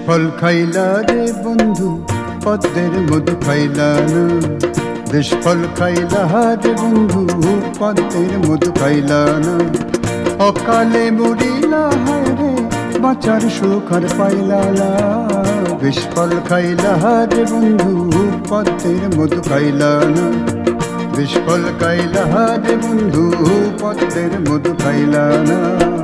বিষফল খাইলা রে বন্ধু পদ্মের মধু খাইলা না। বিষফল খাইলা রে বন্ধু পদ্মের মধু খাইলা না। অকালে মরিলা হায় রে বাঁচার সুখ আর পাইলা না। বিষফল খাইলা রে বন্ধু পদ্মের মধু খাইলা না। বিষফল খাইলা রে বন্ধু পদ্মের মধু খাইলা না।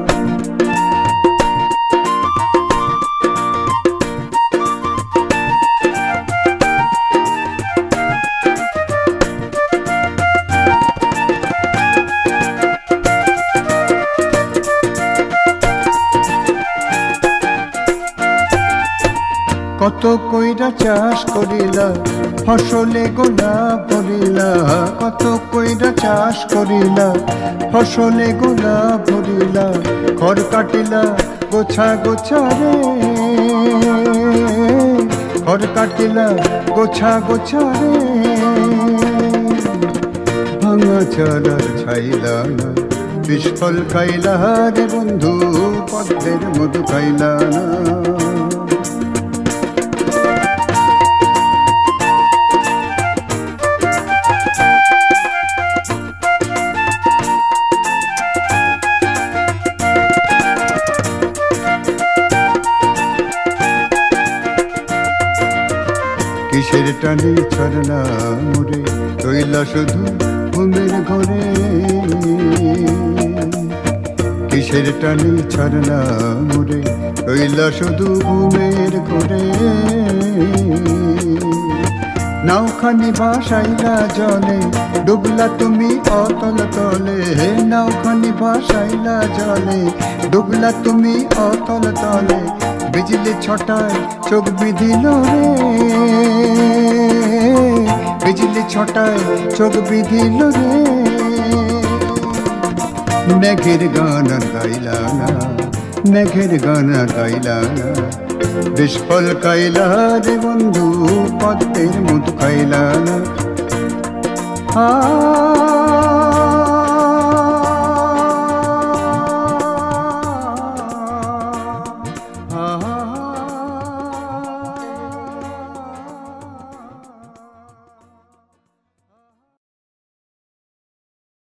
কত কইরা চাষ করিলা ফসলে গোলাপ ভরিলা। কত কইরা চাষ করিলা ফসলে গোলাপ ভরিলা। খড় কাটিলা গোছা গোছা রে। খড় কাটিলা গোছা গোছা রে। ভাঙা চারার ছাইলা না। বিষফল খাইলা রে বন্ধু পদ্মের মধু খাইলা না। কিসের টানে ছড়না মোরে রইলা শুধু ঘুমের ঘরে। কিসের টানে ছড়না মোরে রইলা শুধু ঘুমের ঘরে। নাওখানি ভাসাইলা জলে ডুবলা তুমি অতল তলে। নাওখানি ভাসাইলা জলে ডুবলা তুমি অতল তলে। বিজলি ছটায় চোখ বিধিল রে। বিজলি ছটায় চোখ বিধিল রে। মেঘের গান গাইলা না। মেঘের গান গাইলা না। বিষফল খাইলা রে বন্ধু পদ্মের মধু খাইলা না।